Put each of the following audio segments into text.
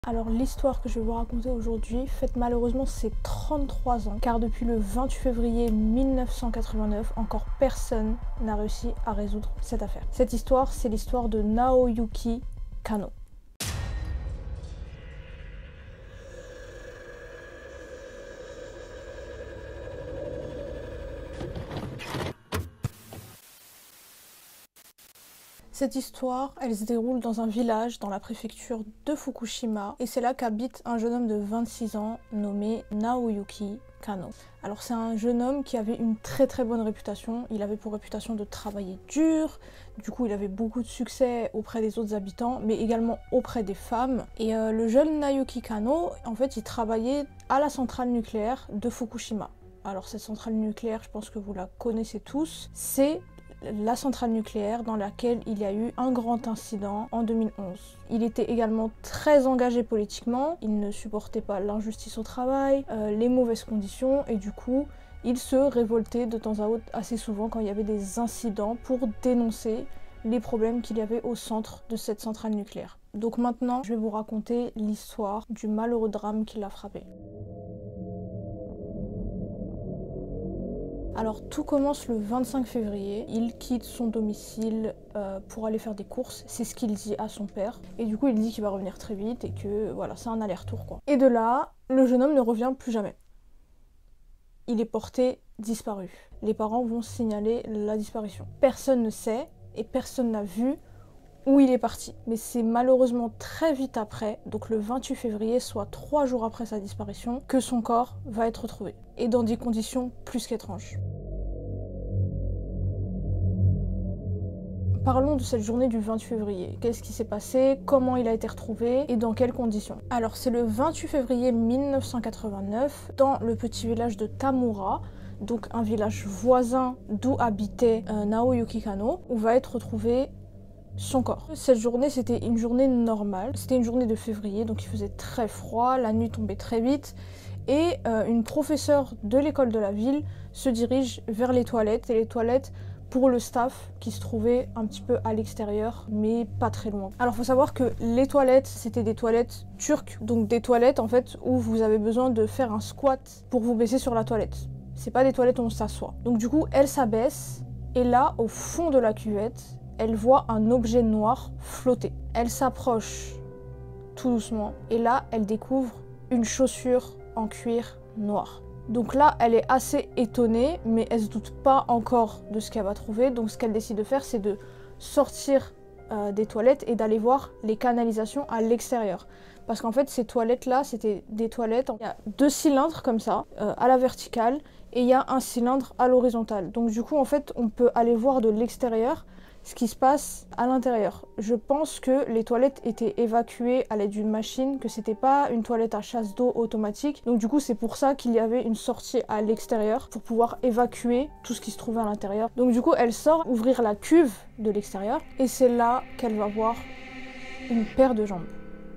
Alors l'histoire que je vais vous raconter aujourd'hui fête malheureusement ses 33 ans car depuis le 28 février 1989, encore personne n'a réussi à résoudre cette affaire. Cette histoire, c'est l'histoire de Naoyuki Kanno. Cette histoire, elle se déroule dans un village dans la préfecture de Fukushima et c'est là qu'habite un jeune homme de 26 ans nommé Naoyuki Kanno. Alors c'est un jeune homme qui avait une très bonne réputation, il avait pour réputation de travailler dur, du coup il avait beaucoup de succès auprès des autres habitants mais également auprès des femmes. Et le jeune Naoyuki Kanno, en fait il travaillait à la centrale nucléaire de Fukushima. Alors cette centrale nucléaire, je pense que vous la connaissez tous, c'est la centrale nucléaire dans laquelle il y a eu un grand incident en 2011. Il était également très engagé politiquement, il ne supportait pas l'injustice au travail, les mauvaises conditions et du coup il se révoltait de temps à autre assez souvent quand il y avait des incidents pour dénoncer les problèmes qu'il y avait au centre de cette centrale nucléaire. Donc maintenant je vais vous raconter l'histoire du malheureux drame qui l'a frappé. Alors tout commence le 25 février, il quitte son domicile pour aller faire des courses, c'est ce qu'il dit à son père. Et du coup il dit qu'il va revenir très vite et que voilà, c'est un aller-retour quoi. Et de là, le jeune homme ne revient plus jamais. Il est porté disparu. Les parents vont signaler la disparition. Personne ne sait et personne n'a vu où il est parti. Mais c'est malheureusement très vite après, donc le 28 février, soit 3 jours après sa disparition, que son corps va être retrouvé. Et dans des conditions plus qu'étranges. Parlons de cette journée du 28 février. Qu'est-ce qui s'est passé? Comment il a été retrouvé? Et dans quelles conditions? Alors c'est le 28 février 1989, dans le petit village de Tamura, donc un village voisin d'où habitait Naoyuki Kanno, où va être retrouvé son corps. Cette journée, c'était une journée normale. C'était une journée de février, donc il faisait très froid, la nuit tombait très vite. Et une professeure de l'école de la ville se dirige vers les toilettes. Et les toilettes pour le staff qui se trouvait un petit peu à l'extérieur, mais pas très loin. Alors il faut savoir que les toilettes, c'était des toilettes turques. Donc des toilettes en fait où vous avez besoin de faire un squat pour vous baisser sur la toilette. C'est pas des toilettes où on s'assoit. Donc du coup, elle s'abaisse et là, au fond de la cuvette, elle voit un objet noir flotter. Elle s'approche tout doucement et là, elle découvre une chaussure en cuir noir. Donc là, elle est assez étonnée, mais elle se doute pas encore de ce qu'elle va trouver. Donc ce qu'elle décide de faire, c'est de sortir des toilettes et d'aller voir les canalisations à l'extérieur. Parce qu'en fait, ces toilettes-là, c'était des toilettes. Il y a 2 cylindres comme ça, à la verticale, et il y a un cylindre à l'horizontale. Donc du coup, en fait, on peut aller voir de l'extérieur ce qui se passe à l'intérieur. Je pense que les toilettes étaient évacuées à l'aide d'une machine, que c'était pas une toilette à chasse d'eau automatique. Donc du coup c'est pour ça qu'il y avait une sortie à l'extérieur pour pouvoir évacuer tout ce qui se trouvait à l'intérieur. Donc du coup elle sort ouvrir la cuve de l'extérieur et c'est là qu'elle va voir une paire de jambes.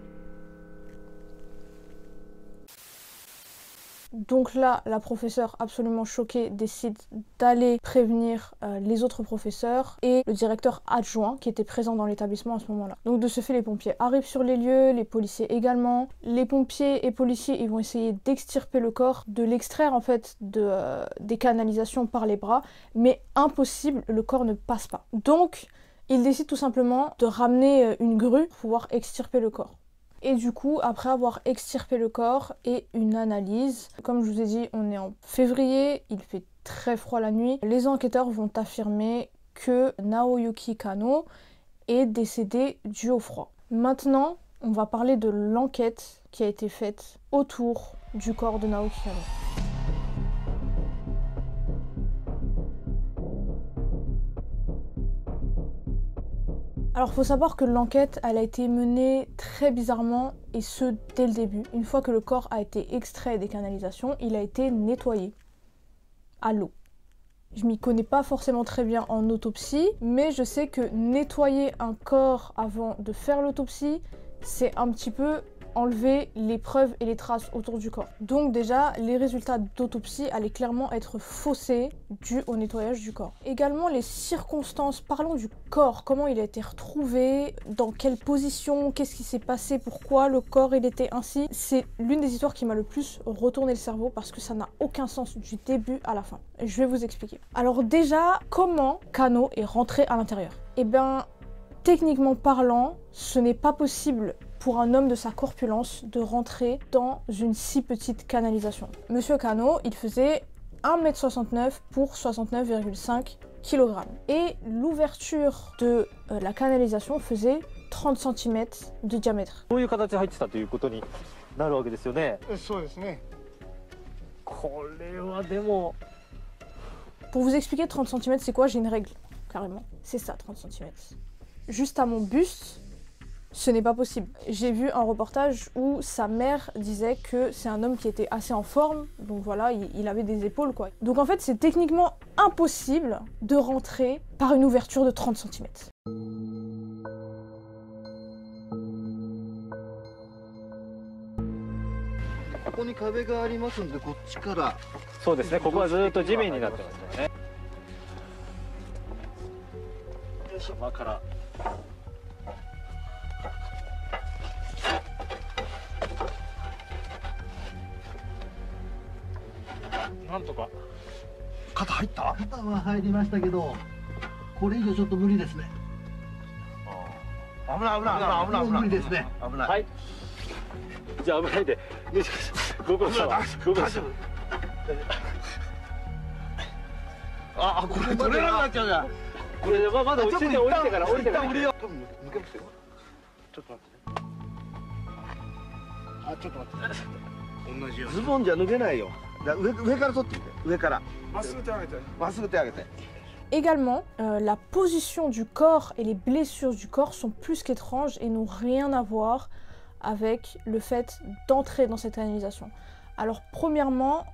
Donc là, la professeure absolument choquée décide d'aller prévenir les autres professeurs et le directeur adjoint qui était présent dans l'établissement à ce moment-là. Donc de ce fait, les pompiers arrivent sur les lieux, les policiers également. Les pompiers et policiers, ils vont essayer d'extirper le corps, de l'extraire en fait des canalisations par les bras, mais impossible, le corps ne passe pas. Donc, ils décident tout simplement de ramener une grue pour pouvoir extirper le corps. Et du coup, après avoir extirpé le corps et une analyse, comme je vous ai dit, on est en février, il fait très froid la nuit, les enquêteurs vont affirmer que Naoyuki Kanno est décédé dû au froid. Maintenant, on va parler de l'enquête qui a été faite autour du corps de Naoyuki Kanno. Alors il faut savoir que l'enquête elle a été menée très bizarrement et ce dès le début. Une fois que le corps a été extrait des canalisations, il a été nettoyé à l'eau. Je m'y connais pas forcément très bien en autopsie, mais je sais que nettoyer un corps avant de faire l'autopsie, c'est un petit peu enlever les preuves et les traces autour du corps. Donc déjà, les résultats d'autopsie allaient clairement être faussés dû au nettoyage du corps. Également, les circonstances, parlons du corps, comment il a été retrouvé, dans quelle position, qu'est-ce qui s'est passé, pourquoi le corps il était ainsi. C'est l'une des histoires qui m'a le plus retourné le cerveau parce que ça n'a aucun sens du début à la fin. Je vais vous expliquer. Alors déjà, comment Kano est rentré à l'intérieur? Eh bien, techniquement parlant, ce n'est pas possible pour un homme de sa corpulence de rentrer dans une si petite canalisation. Monsieur Kano, il faisait 1,69 m pour 69,5 kg. Et l'ouverture de la canalisation faisait 30 cm de diamètre. Pour vous expliquer 30 cm c'est quoi, j'ai une règle, carrément. C'est ça, 30 cm. Juste à mon buste, ce n'est pas possible. J'ai vu un reportage où sa mère disait que c'est un homme qui était assez en forme, donc voilà, il avait des épaules quoi. Donc en fait, c'est techniquement impossible de rentrer par une ouverture de 30 cm. Également, la position du corps et les blessures du corps sont plus qu'étranges et n'ont rien à voir avec le fait d'entrer dans cette canalisation. Alors premièrement,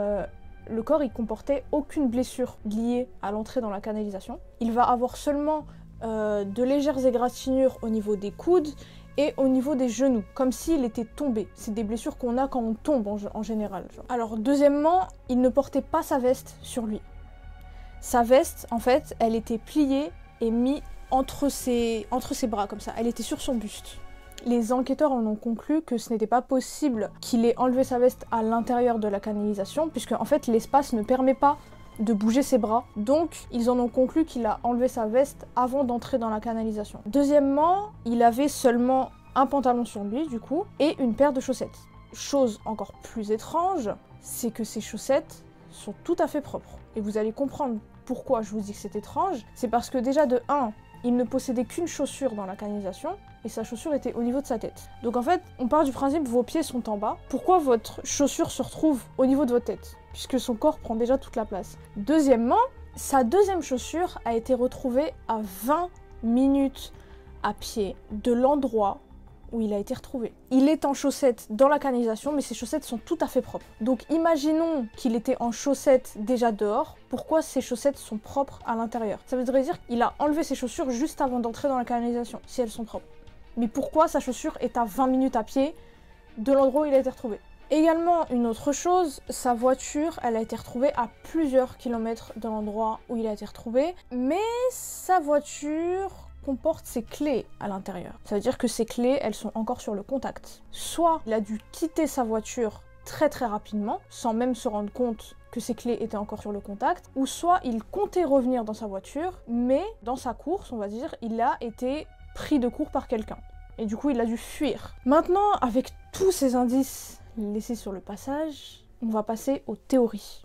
le corps il comportait aucune blessure liée à l'entrée dans la canalisation. Il va avoir seulement de légères égratignures au niveau des coudes et au niveau des genoux, comme s'il était tombé. C'est des blessures qu'on a quand on tombe en général. Alors deuxièmement, il ne portait pas sa veste sur lui. Sa veste, en fait, elle était pliée et mise entre ses bras comme ça. Elle était sur son buste. Les enquêteurs en ont conclu que ce n'était pas possible qu'il ait enlevé sa veste à l'intérieur de la canalisation, puisque en fait l'espace ne permet pas de bouger ses bras. Donc ils en ont conclu qu'il a enlevé sa veste avant d'entrer dans la canalisation. Deuxièmement, il avait seulement un pantalon sur lui du coup et une paire de chaussettes. Chose encore plus étrange, c'est que ces chaussettes sont tout à fait propres. Et vous allez comprendre pourquoi je vous dis que c'est étrange. C'est parce que déjà de 1, il ne possédait qu'une chaussure dans la canalisation et sa chaussure était au niveau de sa tête. Donc en fait, on part du principe que vos pieds sont en bas. Pourquoi votre chaussure se retrouve au niveau de votre tête? Puisque son corps prend déjà toute la place. Deuxièmement, sa deuxième chaussure a été retrouvée à 20 minutes à pied de l'endroit où il a été retrouvé. Il est en chaussettes dans la canalisation, mais ses chaussettes sont tout à fait propres. Donc imaginons qu'il était en chaussettes déjà dehors, pourquoi ses chaussettes sont propres à l'intérieur? Ça voudrait dire qu'il a enlevé ses chaussures juste avant d'entrer dans la canalisation, si elles sont propres. Mais pourquoi sa chaussure est à 20 minutes à pied de l'endroit où il a été retrouvé? Également, une autre chose, sa voiture, elle a été retrouvée à plusieurs kilomètres de l'endroit où il a été retrouvé, mais sa voiture comporte ses clés à l'intérieur. Ça veut dire que ses clés, elles sont encore sur le contact. Soit il a dû quitter sa voiture très rapidement, sans même se rendre compte que ses clés étaient encore sur le contact, ou soit il comptait revenir dans sa voiture, mais dans sa course, on va dire, il a été pris de court par quelqu'un. Et du coup, il a dû fuir. Maintenant, avec tous ces indices laissés sur le passage, on va passer aux théories.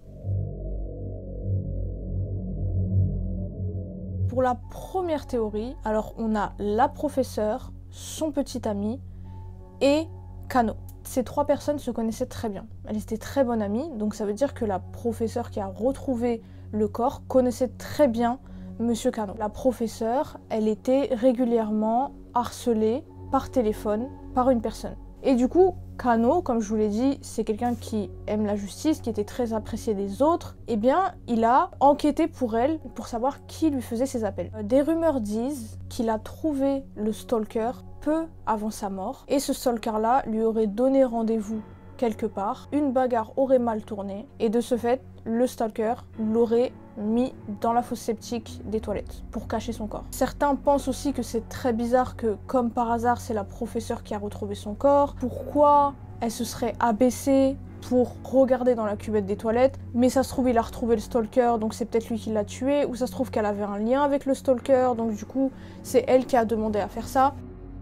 Pour la première théorie, alors on a la professeure, son petit ami et Kano. Ces trois personnes se connaissaient très bien. Elles étaient très bonnes amies, donc ça veut dire que la professeure qui a retrouvé le corps connaissait très bien Monsieur Kano. La professeure, elle était régulièrement harcelée par téléphone par une personne. Et du coup, Kano, comme je vous l'ai dit, c'est quelqu'un qui aime la justice, qui était très apprécié des autres. Eh bien, il a enquêté pour elle, pour savoir qui lui faisait ces appels. Des rumeurs disent qu'il a trouvé le stalker peu avant sa mort. Et ce stalker-là lui aurait donné rendez-vous quelque part. Une bagarre aurait mal tourné. Et de ce fait, le stalker l'aurait mis dans la fosse septique des toilettes pour cacher son corps. Certains pensent aussi que c'est très bizarre que, comme par hasard, c'est la professeure qui a retrouvé son corps. Pourquoi elle se serait abaissée pour regarder dans la cuvette des toilettes? Mais ça se trouve, il a retrouvé le stalker, donc c'est peut-être lui qui l'a tué. Ou ça se trouve qu'elle avait un lien avec le stalker, donc du coup, c'est elle qui a demandé à faire ça.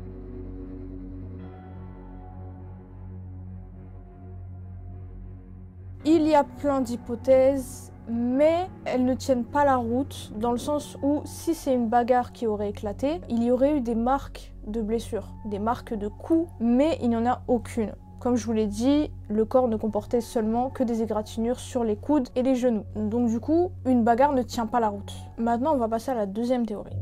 Il y a plein d'hypothèses, mais elles ne tiennent pas la route, dans le sens où si c'est une bagarre qui aurait éclaté, il y aurait eu des marques de blessures, des marques de coups, mais il n'y en a aucune. Comme je vous l'ai dit, le corps ne comportait seulement que des égratignures sur les coudes et les genoux. Donc du coup, une bagarre ne tient pas la route. Maintenant, on va passer à la deuxième théorie.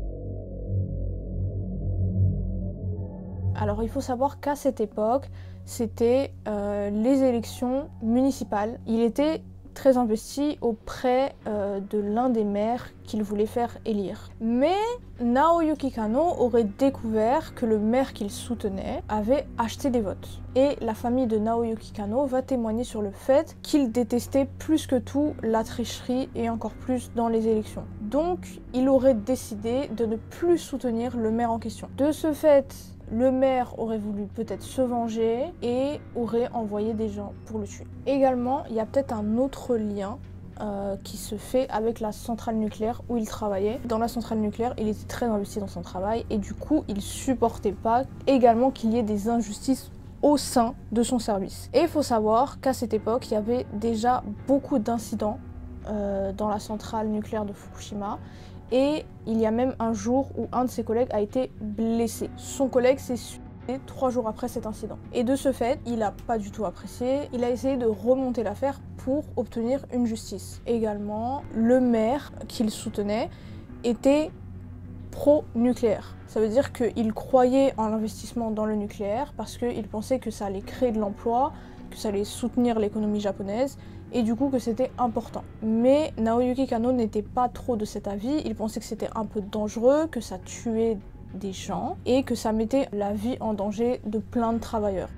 Alors il faut savoir qu'à cette époque, c'était les élections municipales. Il était très investi auprès de l'un des maires qu'il voulait faire élire. Mais Naoyuki Kano aurait découvert que le maire qu'il soutenait avait acheté des votes. Et la famille de Naoyuki Kano va témoigner sur le fait qu'il détestait plus que tout la tricherie et encore plus dans les élections. Donc il aurait décidé de ne plus soutenir le maire en question. De ce fait, le maire aurait voulu peut-être se venger et aurait envoyé des gens pour le tuer. Également, il y a peut-être un autre lien qui se fait avec la centrale nucléaire où il travaillait. Dans la centrale nucléaire, il était très investi dans son travail et du coup, il supportait pas également qu'il y ait des injustices au sein de son service. Et il faut savoir qu'à cette époque, il y avait déjà beaucoup d'incidents dans la centrale nucléaire de Fukushima. Et il y a même un jour où un de ses collègues a été blessé. Son collègue s'est suicidé 3 jours après cet incident. Et de ce fait, il n'a pas du tout apprécié. Il a essayé de remonter l'affaire pour obtenir une justice. Également, le maire qu'il soutenait était pro-nucléaire. Ça veut dire qu'il croyait en l'investissement dans le nucléaire parce qu'il pensait que ça allait créer de l'emploi, que ça allait soutenir l'économie japonaise et du coup que c'était important. Mais Naoyuki Kano n'était pas trop de cet avis, il pensait que c'était un peu dangereux, que ça tuait des gens et que ça mettait la vie en danger de plein de travailleurs.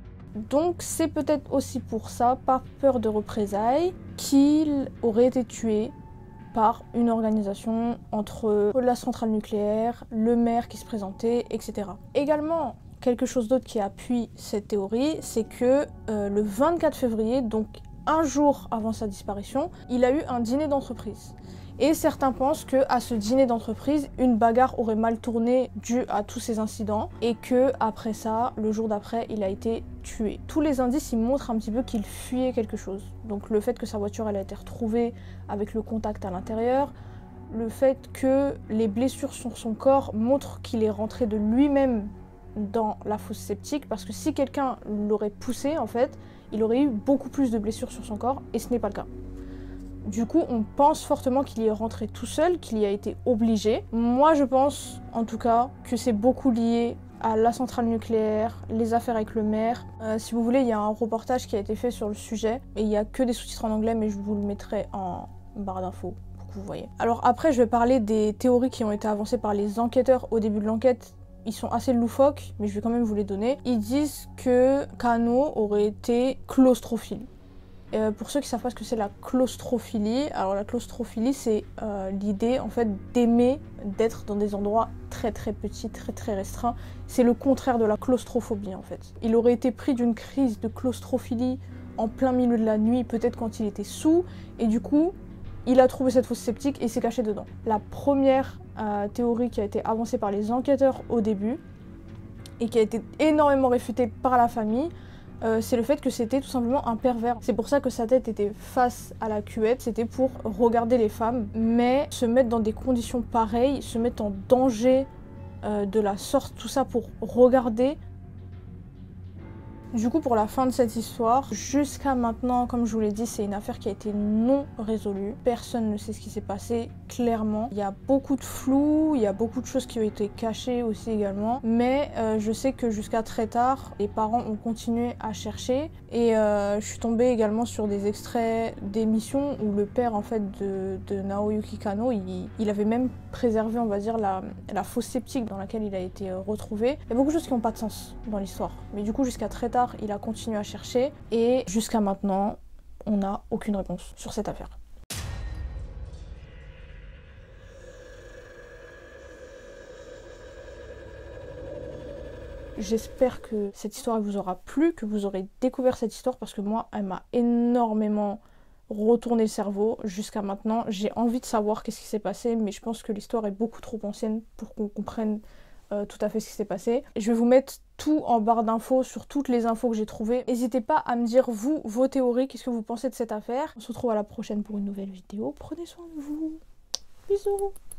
Donc c'est peut-être aussi pour ça, par peur de représailles, qu'il aurait été tué par une organisation entre la centrale nucléaire, le maire qui se présentait, etc. Également, quelque chose d'autre qui appuie cette théorie, c'est que le 24 février, donc un jour avant sa disparition, il a eu un dîner d'entreprise. Et certains pensent qu'à ce dîner d'entreprise, une bagarre aurait mal tourné dû à tous ces incidents et que après ça, le jour d'après, il a été tué. Tous les indices, ils montrent un petit peu qu'il fuyait quelque chose. Donc le fait que sa voiture elle a été retrouvée avec le contact à l'intérieur, le fait que les blessures sur son corps montrent qu'il est rentré de lui-même dans la fosse septique, parce que si quelqu'un l'aurait poussé, en fait, il aurait eu beaucoup plus de blessures sur son corps, et ce n'est pas le cas. Du coup, on pense fortement qu'il y est rentré tout seul, qu'il y a été obligé. Moi, je pense, en tout cas, que c'est beaucoup lié à la centrale nucléaire, les affaires avec le maire. Si vous voulez, il y a un reportage qui a été fait sur le sujet, et il n'y a que des sous-titres en anglais, mais je vous le mettrai en barre d'infos pour que vous voyez. Alors après, je vais parler des théories qui ont été avancées par les enquêteurs au début de l'enquête. Ils sont assez loufoques, mais je vais quand même vous les donner. Ils disent que Kano aurait été claustrophile. Pour ceux qui ne savent pas ce que c'est la claustrophilie, alors la claustrophilie c'est l'idée en fait d'aimer d'être dans des endroits très très petits, très très restreints. C'est le contraire de la claustrophobie en fait. Il aurait été pris d'une crise de claustrophilie en plein milieu de la nuit, peut-être quand il était saoul, et du coup il a trouvé cette fosse septique et il s'est caché dedans. La première théorie qui a été avancée par les enquêteurs au début et qui a été énormément réfutée par la famille, c'est le fait que c'était tout simplement un pervers. C'est pour ça que sa tête était face à la cuvette, c'était pour regarder les femmes, mais se mettre dans des conditions pareilles, se mettre en danger de la sorte, tout ça pour regarder, Du coup, pour la fin de cette histoire, jusqu'à maintenant, comme je vous l'ai dit, c'est une affaire qui a été non résolue. Personne ne sait ce qui s'est passé, clairement. Il y a beaucoup de flou, il y a beaucoup de choses qui ont été cachées aussi également. Mais je sais que jusqu'à très tard, les parents ont continué à chercher. Et je suis tombée également sur des extraits d'émissions où le père en fait de Naoyuki Kano, il avait même préservé, on va dire, la fosse septique dans laquelle il a été retrouvé. Il y a beaucoup de choses qui n'ont pas de sens dans l'histoire. Mais du coup, jusqu'à très tard, il a continué à chercher et jusqu'à maintenant, on n'a aucune réponse sur cette affaire. J'espère que cette histoire vous aura plu, que vous aurez découvert cette histoire parce que moi, elle m'a énormément retourné le cerveau jusqu'à maintenant. J'ai envie de savoir qu'est-ce qui s'est passé, mais je pense que l'histoire est beaucoup trop ancienne pour qu'on comprenne tout à fait ce qui s'est passé. Je vais vous mettre tout en barre d'infos sur toutes les infos que j'ai trouvées. N'hésitez pas à me dire, vous, vos théories, qu'est-ce que vous pensez de cette affaire. On se retrouve à la prochaine pour une nouvelle vidéo. Prenez soin de vous. Bisous.